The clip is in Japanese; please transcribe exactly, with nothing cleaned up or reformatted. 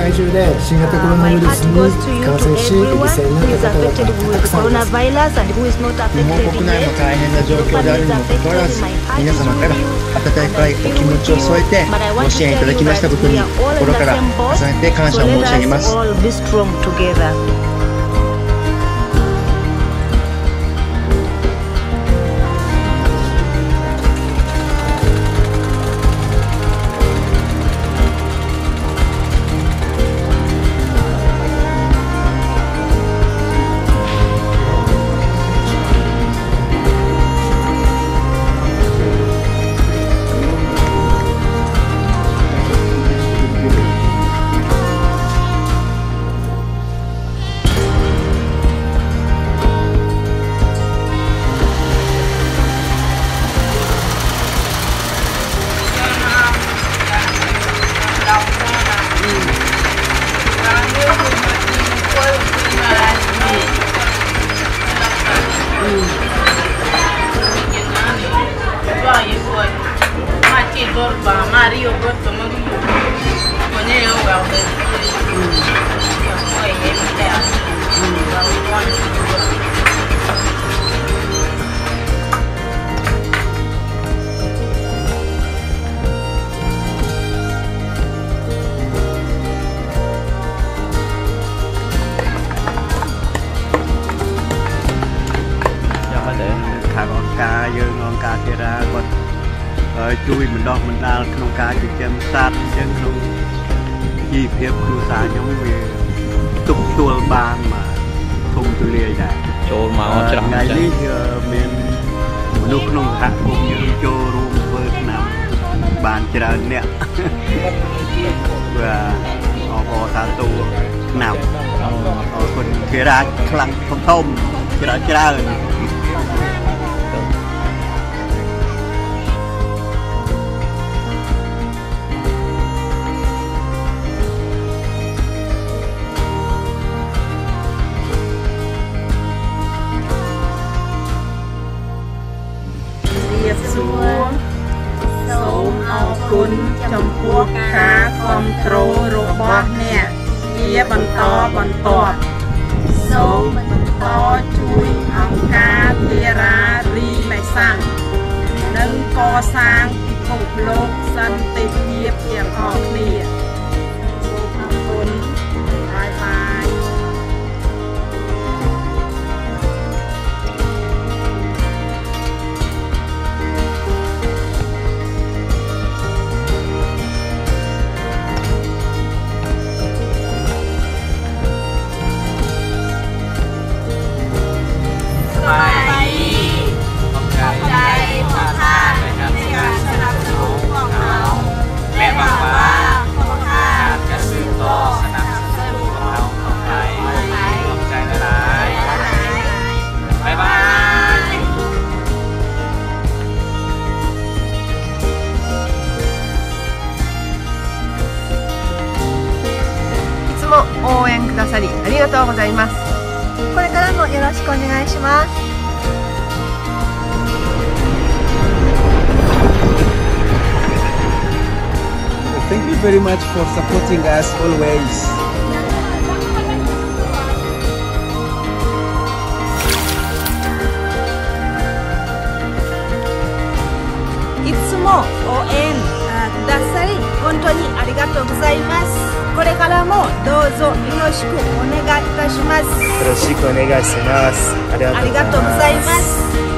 界中で新型コロナウイルスに感染し犠牲になった方々がたくさんいます。 日本国内も大変な状況であるにもかかわらず、皆様から温かいお気持ちを添えてご支援いただきましたことに心から重ねて感謝を申し上げます。 Mario Berto Mario Moneo Gaude Poi è cho để thả con cá dương con cá kia ra con chui mình đo mình đaក្នុងការចិញ្ចឹមសត្វអញ្ចឹងក្នុងជីវភាពគ្រួសារខ្ញុំវាទប់ទល់បានមកធំទូលាយដែរចូលមកច្រើនថ្ងៃនេះមានមនុស្សក្នុងសហគមន៍យើងចូលរួមធ្វើឆ្នាំបានច្រើនអ្នកបាទអបអរសាទរឆ្នាំអរគុណធារាខ្លាំងធំធំច្រើនច្រើនសូមអរគុណចំពោះការគ្រប់គ្រងរបស់អ្នកជាបន្តបន្ទាប់សូមបន្តជួយអង្គការធារារីមេសាំងនិងកសាងពិភពលោកសន្តិភាពទាំងអស់គ្នាសូមអរគុណបាយបាយ応援くださりありがとうございます。これからもよろしくお願いします。 Thank you very much for supporting us always. いつも応援くださり本当にありがとうございます。これからもどうぞよろしくお願いいたします。 よろしくお願いします。ありがとうございます。